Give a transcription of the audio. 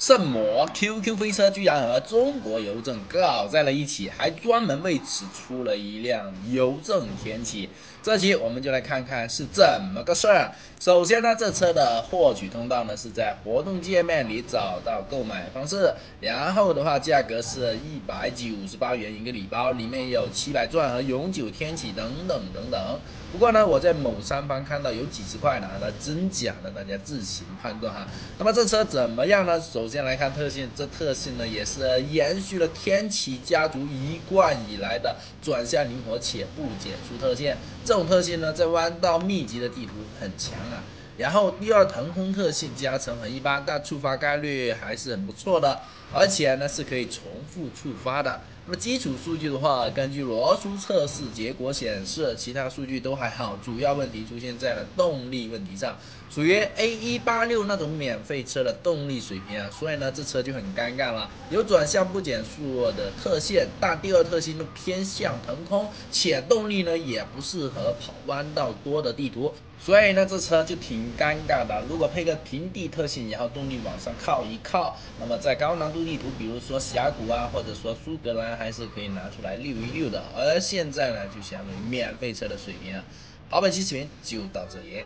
圣魔 QQ 飞车居然和中国邮政搞在了一起，还专门为此出了一辆邮政天启。这期我们就来看看是怎么个事儿。首先呢，这车的获取通道呢是在活动界面里找到购买方式，然后的话价格是198元一个礼包，里面有700钻和永久天启等等等等。不过呢，我在某商方看到有几十块拿的，真假的大家自行判断哈。那么这车怎么样呢？首先来看特性，这特性呢也是延续了天启家族一贯以来的转向灵活且不减速特性。这种特性呢，在弯道密集的地图很强啊。然后第二腾空特性加成很一般，但触发概率还是很不错的，而且呢是可以重复触发的。那么基础数据的话，根据罗叔测试结果显示，其他数据都还好，主要问题出现在了动力问题上，属于 A186那种免费车的动力水平啊，所以呢这车就很尴尬了，有转向不减速的特性，但第二特性呢偏向腾空，且动力呢也不适合跑弯道多的地图。所以呢，这车就挺尴尬的。如果配个平地特性，然后动力往上靠一靠，那么在高难度地图，比如说峡谷啊，或者说苏格兰，还是可以拿出来溜一溜的。而现在呢，就相当于免费车的水平啊。好，本期视频就到这里。